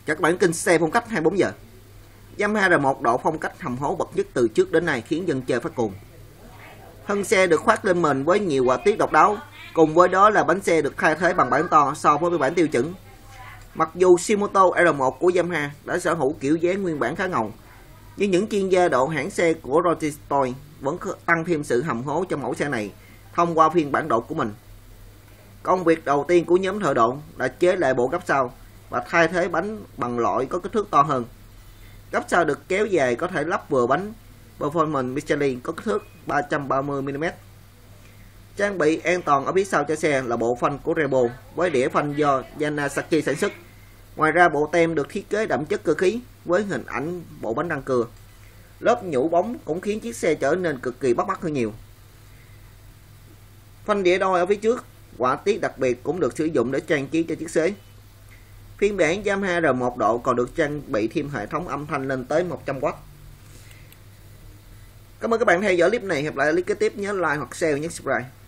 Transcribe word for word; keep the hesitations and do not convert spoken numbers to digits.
Các bạn kênh xe phong cách hai mươi bốn giờ. Yamaha R một độ phong cách hầm hố bậc nhất từ trước đến nay khiến dân chơi phát cuồng. Thân xe được khoác lên mình với nhiều họa tiết độc đáo, cùng với đó là bánh xe được thay thế bằng bản to so với bản tiêu chuẩn. Mặc dù Shimoto R một của Yamaha đã sở hữu kiểu dáng nguyên bản khá ngầu, nhưng những chuyên gia độ hãng xe của Rotistoy vẫn tăng thêm sự hầm hố cho mẫu xe này thông qua phiên bản độ của mình. Công việc đầu tiên của nhóm thợ độ là chế lại bộ gấp sau và thay thế bánh bằng loại có kích thước to hơn. Gấp sau được kéo dài có thể lắp vừa bánh Performance Michelin có kích thước ba trăm ba mươi mi li mét. Trang bị an toàn ở phía sau cho xe là bộ phanh của Rebo với đĩa phanh do Yanasaki sản xuất. Ngoài ra bộ tem được thiết kế đậm chất cơ khí với hình ảnh bộ bánh răng cưa. Lớp nhũ bóng cũng khiến chiếc xe trở nên cực kỳ bắt mắt hơn nhiều. Phanh đĩa đôi ở phía trước, họa tiết đặc biệt cũng được sử dụng để trang trí cho chiếc xe. Phiên bản Yamaha R một độ còn được trang bị thêm hệ thống âm thanh lên tới một trăm oát. Cảm ơn các bạn theo dõi clip này. Hẹn gặp lại clip kế tiếp, nhớ like hoặc share nhé subscribe.